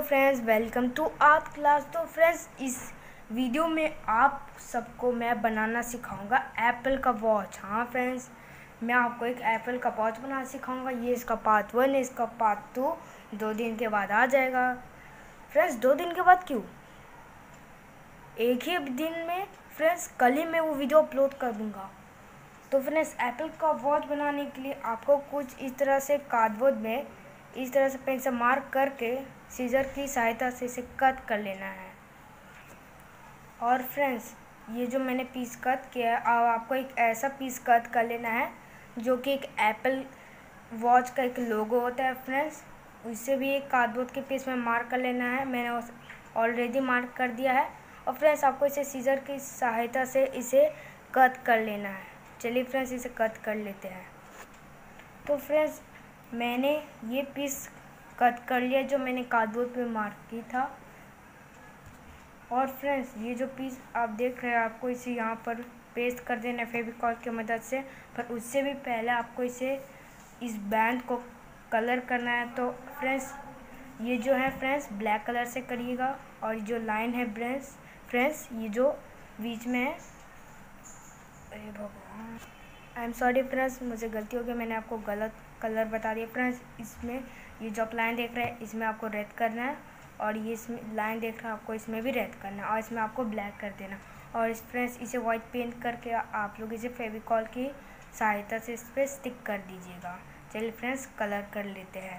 Friends, welcome to art class. तो friends, इस video में आप सबको मैं बनाना सिखाऊंगा एप्पल का वॉच। हाँ फ्रेंड्स, मैं आपको एक एप्पल का वॉच बनाना सिखाऊंगा। ये इसका पार्ट 1 है, इसका पार्ट 2 2 दिन के बाद आ जाएगा। फ्रेंड्स, 2 दिन के बाद क्यों, एक ही दिन में फ्रेंड्स, कल ही मैं वो वीडियो अपलोड कर दूँगा। तो फ्रेंड्स, एप्पल का वॉच बनाने के लिए आपको कुछ इस तरह से कार्डबोर्ड में इस तरह से पेन से मार्क करके सीजर की सहायता से इसे कट कर लेना है। और फ्रेंड्स, ये जो मैंने पीस कट किया है, अब आपको एक ऐसा पीस कट कर लेना है जो कि एक एप्पल वॉच का एक लोगो होता है। फ्रेंड्स, उससे भी एक कार्डबोर्ड के पीस में मार्क कर लेना है। मैंने ऑलरेडी मार्क कर दिया है। और फ्रेंड्स, आपको इसे सीजर की सहायता से इसे कट कर लेना है। चलिए फ्रेंड्स, इसे कट कर लेते हैं। तो फ्रेंड्स, मैंने ये पीस कट कर लिया जो मैंने कार्डबोर्ड पे मार्क की था। और फ्रेंड्स, ये जो पीस आप देख रहे हैं, आपको इसे यहाँ पर पेस्ट कर देना है फेविकॉल की मदद से। पर उससे भी पहले आपको इसे इस बैंड को कलर करना है। तो फ्रेंड्स, ये जो है फ्रेंड्स, ब्लैक कलर से करिएगा। और जो लाइन है फ्रेंड्स, ये जो बीच में है, अरे भगवान, आई एम सॉरी फ्रेंड्स, मुझे गलती हो गई, मैंने आपको गलत कलर बता दिया। फ्रेंड्स, इसमें ये जो आप लाइन देख रहे हैं, इसमें आपको रेड करना है। और ये इसमें लाइन देख रहे हैं, आपको इसमें भी रेड करना है। और इसमें आपको ब्लैक कर देना। और फ्रेंड्स, इसे वाइट पेंट करके आप लोग इसे फेविकॉल की सहायता से इस पर स्टिक कर दीजिएगा। चलिए फ्रेंड्स, कलर कर लेते हैं।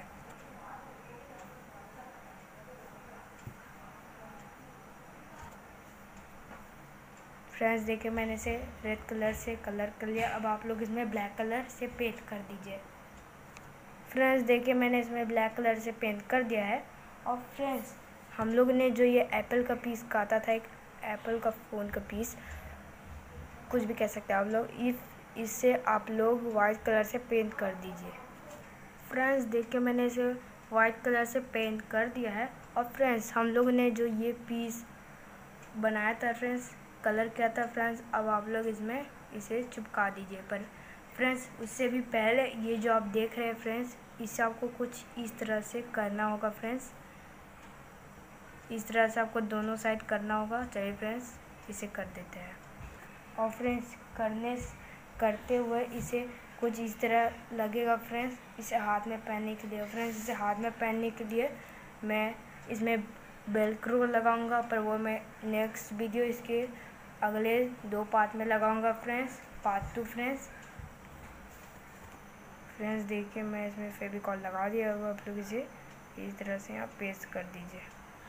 फ्रेंड्स, देखिए, मैंने इसे रेड कलर से कलर कर लिया। अब आप लोग इसमें ब्लैक कलर से पेंट कर दीजिए। फ्रेंड्स, देखिए, मैंने इसमें ब्लैक कलर से पेंट कर दिया है। और फ्रेंड्स, हम लोग ने जो ये एप्पल का पीस काटा था, एक एप्पल का फ़ोन का पीस, कुछ भी कह सकते हैं आप लोग, इससे आप लोग वाइट कलर से पेंट कर दीजिए। फ्रेंड्स, देखिए, मैंने इसे वाइट कलर से पेंट कर दिया है। और फ्रेंड्स, हम लोग ने जो ये पीस बनाया था फ्रेंड्स, कलर किया था फ्रेंड्स, अब आप लोग इसमें इसे चिपका दीजिए। पर फ्रेंड्स, उससे भी पहले ये जो आप देख रहे हैं फ्रेंड्स, इसे आपको कुछ इस तरह से करना होगा। फ्रेंड्स, इस तरह से आपको दोनों साइड करना होगा। चलिए फ्रेंड्स, इसे कर देते हैं। और फ्रेंड्स, करते हुए इसे कुछ इस तरह लगेगा फ्रेंड्स, इसे हाथ में पहनने के लिए। फ्रेंड्स, इसे हाथ में पहनने के लिए मैं इसमें वेलक्रो लगाऊंगा, पर वो मैं नेक्स्ट वीडियो इसके अगले 2 पार्ट में लगाऊंगा फ्रेंड्स, पार्ट 2। फ्रेंड्स, देखिए, मैं इसमें फेविकॉल लगा दिया होगा। आप लोग इसे इस तरह से यहाँ पेस्ट कर दीजिए।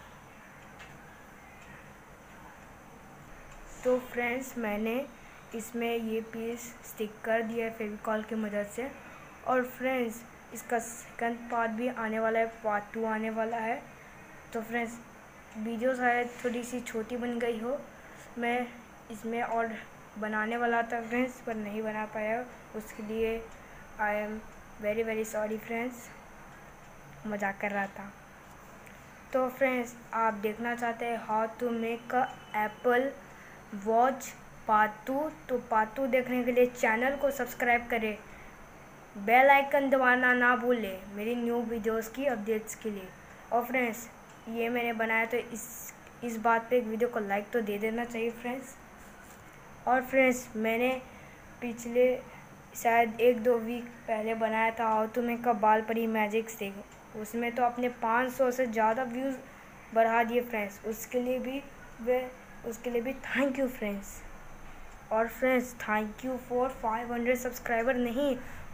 तो फ्रेंड्स, मैंने इसमें ये पीस स्टिक कर दिया है फेविकॉल की मदद से। और फ्रेंड्स, इसका सेकंड पार्ट भी आने वाला है, पार्ट 2 आने वाला है। तो फ्रेंड्स, वीडियो शायद थोड़ी सी छोटी बन गई हो, मैं इसमें और बनाने वाला था फ्रेंड्स, पर नहीं बना पाया। उसके लिए I am very very sorry friends, मजाक कर रहा था। तो फ्रेंड्स, आप देखना चाहते हैं how to make a Apple watch part 2, तो पार्ट 2 देखने के लिए चैनल को सब्सक्राइब करें, बेल आइकन दबाना ना भूलें मेरी न्यू वीडियोस की अपडेट्स के लिए। और फ्रेंड्स, ये मैंने बनाया, तो इस बात पे एक वीडियो को लाइक तो दे देना चाहिए फ्रेंड्स। और फ्रेंड्स, मैंने पिछले शायद 1-2 वीक पहले बनाया था हाउ टू मेक अ बाल परी मैजिक स्टिक, उसमें तो अपने 500 से ज़्यादा व्यूज़ बढ़ा दिए फ्रेंड्स। उसके लिए भी थैंक यू फ्रेंड्स। और friends, thank you for 500 subscriber, नहीं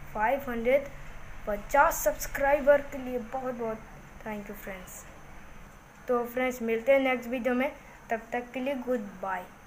550 सब्सक्राइबर के लिए बहुत बहुत थैंक यू फ्रेंड्स। तो फ्रेंड्स, मिलते हैं नेक्स्ट वीडियो में, तब तक के लिए गुड बाय।